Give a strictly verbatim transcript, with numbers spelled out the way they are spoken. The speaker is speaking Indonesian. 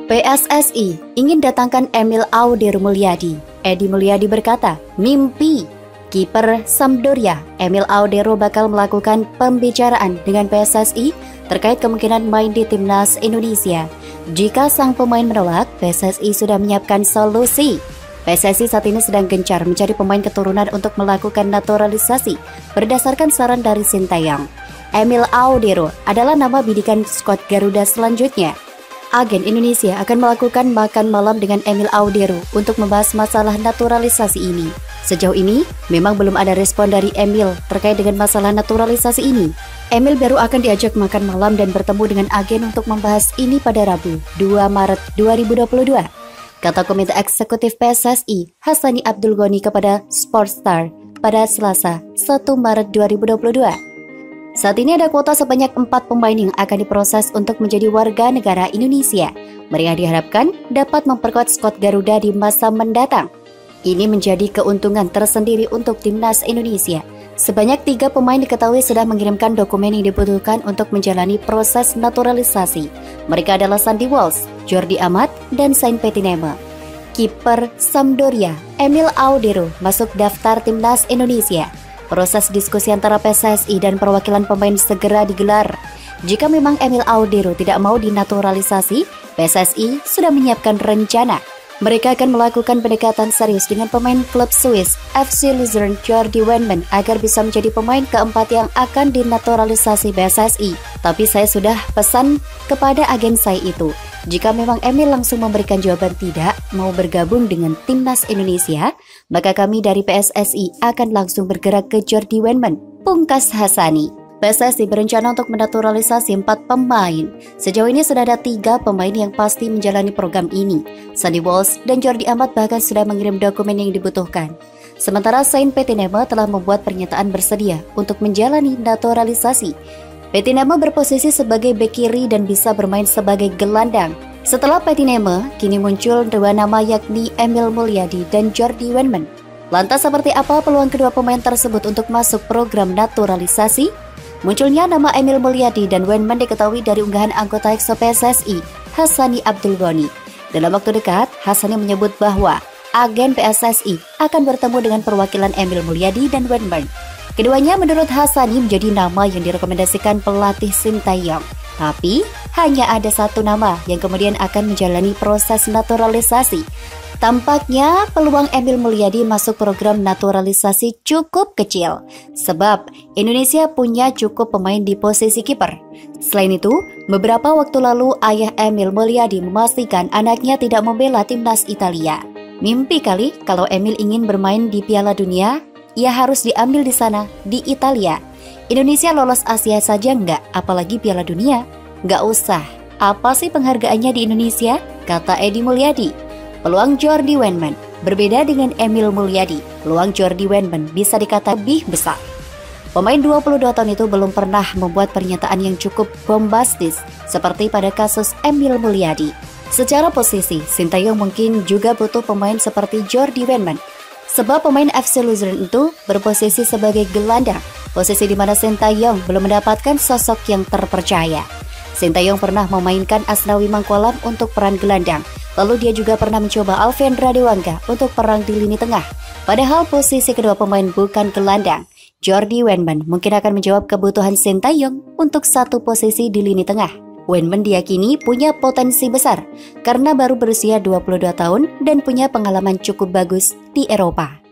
P S S I ingin datangkan Emil Audir Mulyadi. Edi Mulyadi berkata, mimpi. Kiper Sampdoria, Emil Audero bakal melakukan pembicaraan dengan P S S I terkait kemungkinan main di timnas Indonesia. Jika sang pemain menolak, P S S I sudah menyiapkan solusi. P S S I saat ini sedang gencar mencari pemain keturunan untuk melakukan naturalisasi berdasarkan saran dari Sintayong. Emil Audero adalah nama bidikan skuad Garuda selanjutnya. Agen Indonesia akan melakukan makan malam dengan Emil Audero untuk membahas masalah naturalisasi ini. Sejauh ini, memang belum ada respon dari Emil terkait dengan masalah naturalisasi ini. Emil baru akan diajak makan malam dan bertemu dengan agen untuk membahas ini pada Rabu, dua Maret dua ribu dua puluh dua. Kata Komite Eksekutif P S S I, Hassani Abdul Ghani kepada Sportstar pada Selasa, satu Maret dua ribu dua puluh dua. Saat ini ada kuota sebanyak empat pemain yang akan diproses untuk menjadi warga negara Indonesia. Mereka diharapkan dapat memperkuat skuad Garuda di masa mendatang. Ini menjadi keuntungan tersendiri untuk timnas Indonesia. Sebanyak tiga pemain diketahui sudah mengirimkan dokumen yang dibutuhkan untuk menjalani proses naturalisasi. Mereka adalah Sandy Walsh, Jordi Amat, dan Saint Petinema. Kiper Sampdoria, Emil Audero masuk daftar timnas Indonesia. Proses diskusi antara P S S I dan perwakilan pemain segera digelar. Jika memang Emil Audero tidak mau dinaturalisasi, P S S I sudah menyiapkan rencana. Mereka akan melakukan pendekatan serius dengan pemain klub Swiss F C Luzern Jordi Wehnmann agar bisa menjadi pemain keempat yang akan dinaturalisasi P S S I. Tapi saya sudah pesan kepada agen saya itu, jika memang Emil langsung memberikan jawaban tidak mau bergabung dengan timnas Indonesia, maka kami dari P S S I akan langsung bergerak ke Jordi Wehnmann, pungkas Hassani. P S S I berencana untuk menaturalisasi empat pemain. Sejauh ini sudah ada tiga pemain yang pasti menjalani program ini. Sandy Walsh dan Jordi Amat bahkan sudah mengirim dokumen yang dibutuhkan. Sementara Saint Petinema telah membuat pernyataan bersedia untuk menjalani naturalisasi. Petinema berposisi sebagai bek kiri dan bisa bermain sebagai gelandang. Setelah Petinema, kini muncul dua nama yakni Emil Mulyadi dan Jordi Wehnmann. Lantas seperti apa peluang kedua pemain tersebut untuk masuk program naturalisasi? Munculnya nama Emil Mulyadi dan Wehnmann diketahui dari unggahan anggota Exco P S S I, Hassani Abdul Ghani. Dalam waktu dekat, Hassani menyebut bahwa agen P S S I akan bertemu dengan perwakilan Emil Mulyadi dan Wehnmann. Keduanya menurut Hassani menjadi nama yang direkomendasikan pelatih Sintayong. Tapi, hanya ada satu nama yang kemudian akan menjalani proses naturalisasi. Tampaknya peluang Emil Mulyadi masuk program naturalisasi cukup kecil, sebab Indonesia punya cukup pemain di posisi kiper. Selain itu, beberapa waktu lalu ayah Emil Mulyadi memastikan anaknya tidak membela timnas Italia. Mimpi kali kalau Emil ingin bermain di Piala Dunia, ia harus diambil di sana, di Italia. Indonesia lolos Asia saja nggak, apalagi Piala Dunia. Nggak usah, apa sih penghargaannya di Indonesia? Kata Edi Mulyadi. Peluang Jordi Wehnmann berbeda dengan Emil Mulyadi. Peluang Jordi Wehnmann bisa dikatakan lebih besar. Pemain dua puluh dua tahun itu belum pernah membuat pernyataan yang cukup bombastis seperti pada kasus Emil Mulyadi. Secara posisi, Sintayong mungkin juga butuh pemain seperti Jordi Wehnmann. Sebab pemain F C Luzern itu berposisi sebagai gelandang, posisi di mana Sintayong belum mendapatkan sosok yang terpercaya. Sintayong pernah memainkan Asnawi Mangkualam untuk peran gelandang. Lalu dia juga pernah mencoba Alvendra Dewangga untuk perang di lini tengah. Padahal posisi kedua pemain bukan gelandang. Jordi Wehnmann mungkin akan menjawab kebutuhan Sintayong untuk satu posisi di lini tengah. Wehnmann diyakini punya potensi besar karena baru berusia dua puluh dua tahun dan punya pengalaman cukup bagus di Eropa.